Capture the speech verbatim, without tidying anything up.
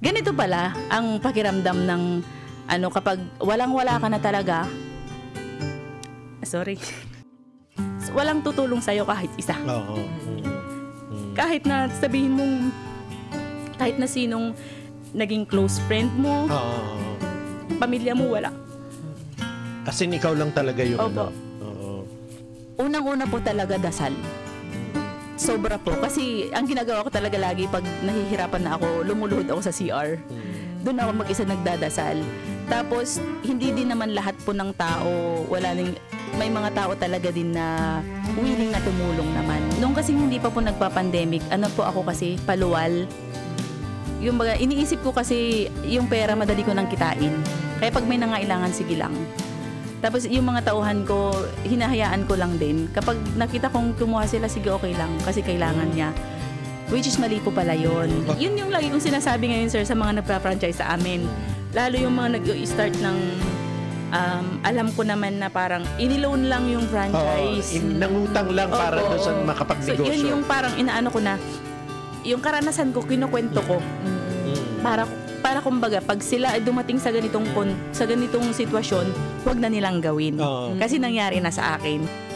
Ganito pala ang pakiramdam ng ano kapag walang-wala ka na talaga. Sorry. Walang tutulong sa'yo kahit isa. Oo. Kahit na sabihin mong kahit na sinong naging close friend mo, Oo. pamilya mo, wala. Kasi ikaw lang talaga yung Opo. ano. Oo. Unang-una po talaga dasal. Sobra po. Kasi ang ginagawa ko talaga lagi pag nahihirapan na ako, lumuluhod ako sa C R. Doon ako mag-isa nagdadasal. Tapos, hindi din naman lahat po ng tao, wala ning, may mga tao talaga din na willing na tumulong naman. Noong kasi hindi pa po nagpa-pandemic, ano po ako kasi, paluwal. Yung baga, iniisip ko kasi yung pera madali ko nang kitain. Kaya pag may nangailangan, sige lang. Tapos yung mga tauhan ko, hinahayaan ko lang din. Kapag nakita kong kumuha sila, sige okay lang kasi kailangan niya. Which is mali po pala yun. Yun yung lagi kong sinasabi ngayon, sir, sa mga nagpa-franchise sa amin. Lalo yung mga nag-start ng, um, alam ko naman na parang iniloan lang yung franchise. Oo, in, nangutang lang para Opo. doon sa makapagnegosyo. So yun yung parang inaano ko na, yung karanasan ko, kinukwento ko. Mm. Para para kumbaga pag sila ay dumating sa ganitong kon, sa ganitong sitwasyon, huwag na nilang gawin. Oo. Kasi nangyari na sa akin.